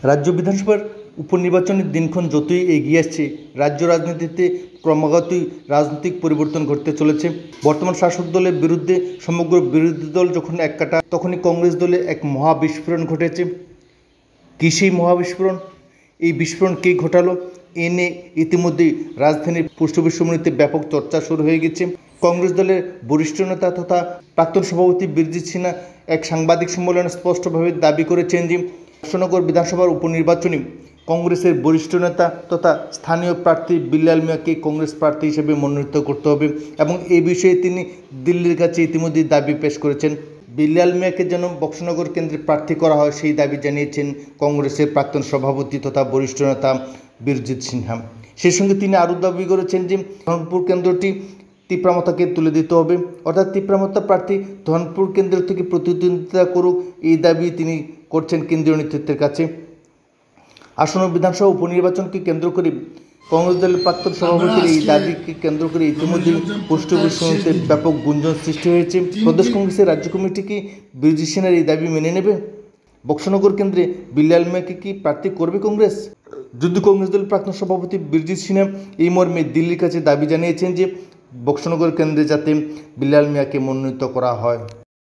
রাজ্য বিধানসভার উপনির্বাচনের দিনক্ষণ যতই এগিয়ে আসছে, রাজ্য রাজনীতিতে ক্রমাগতই রাজনৈতিক পরিবর্তন ঘটতে চলেছে। বর্তমান শাসক দলের বিরুদ্ধে সমগ্র বিরোধী দল যখন এককাটা, তখনই কংগ্রেস দলে এক মহাবিস্ফোরণ ঘটেছে। কী সেই মহাবিস্ফোরণ? এই বিস্ফোরণ কে ঘটালো? এ নিয়ে ইতিমধ্যেই রাজধানীর পুষ্পবিশ্বমণিতে ব্যাপক চর্চা শুরু হয়ে গেছে। কংগ্রেস দলের বরিষ্ঠ নেতা তথা প্রাক্তন সভাপতি বীরজিৎ সিনহা এক সাংবাদিক সম্মেলনে স্পষ্টভাবে দাবি করেছেন যে কৃষ্ণনগর বিধানসভার উপনির্বাচনে কংগ্রেসের বরিষ্ঠ নেতা তথা স্থানীয় প্রার্থী বিল্লাল মিয়াকে কংগ্রেস প্রার্থী হিসেবে মনোনীত করতে হবে এবং এই বিষয়ে তিনি দিল্লির কাছে ইতিমধ্যেই দাবি পেশ করেছেন। বিল্লাল মিয়াকে যেন বক্সনগর কেন্দ্রে প্রার্থী করা হয় সেই দাবি জানিয়েছেন কংগ্রেসের প্রাক্তন সভাপতি তথা বরিষ্ঠ নেতা বীরজিৎ সিনহা। সেই সঙ্গে তিনি আরও দাবি করেছেন যে ধনপুর কেন্দ্রটি তিপ্রামথাকে তুলে দিতে হবে, অর্থাৎ তিপ্রামথা প্রার্থী ধনপুর কেন্দ্র থেকে প্রতিদ্বন্দ্বিতা করুক, এই দাবি তিনি করছেন কেন্দ্রীয় নেতৃত্বের কাছে। আসন্ন বিধানসভা উপনির্বাচনকে কেন্দ্র করে কংগ্রেস দলের প্রাক্তন সভাপতির এই দাবিকে কেন্দ্র করে ইতিমধ্যেই পুষ্পবিশ্বমণিতে ব্যাপক গুঞ্জন সৃষ্টি হয়েছে। প্রদেশ কংগ্রেসের রাজ্য কমিটি কি বীরজিৎ সিনহার এই দাবি মেনে নেবে? বক্সনগর কেন্দ্রে বিল্লাল মিয়াকে কি প্রার্থী করবে কংগ্রেস? যদি কংগ্রেস দলের প্রাক্তন সভাপতি বীরজিৎ সিনহা এই মর্মে দিল্লির কাছে দাবি জানিয়েছেন যে বক্সনগর কেন্দ্রে যাতে বিল্লাল মিয়াকে মনোনীত করা হয়।